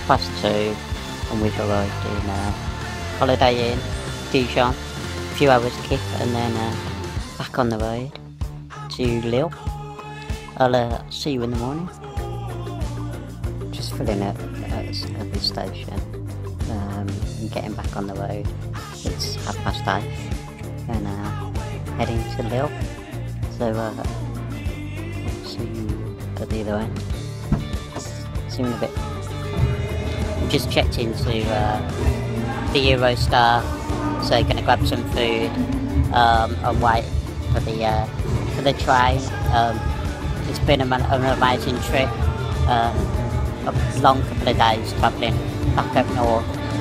2:30 and we've arrived in Holiday Inn, Dijon. A few hours kip and then back on the road to Lille. I'll see you in the morning. Just filling up at the station and getting back on the road. It's 8:30 and heading to Lille. So I'll see you at the other end. See you in a bit. Just checked into the Eurostar, so gonna grab some food and wait for the train. It's been an amazing trip, a long couple of days travelling back up north,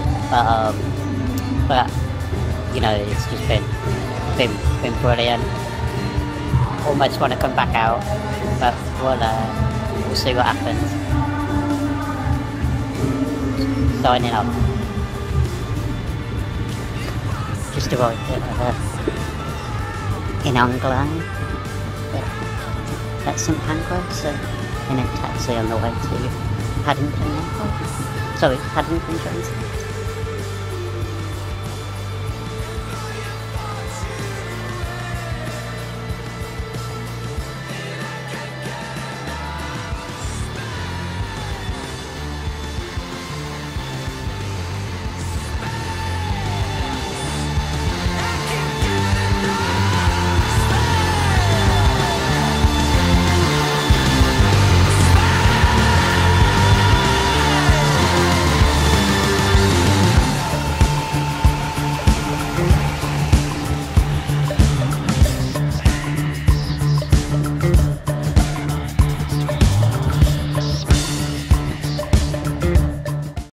but you know, it's just been brilliant. Almost want to come back out, but we'll see what happens. Signing off. Just arrived in Angoulême at St Pancras, so in a taxi on the way to Paddington Airport. Sorry, Paddington Transit.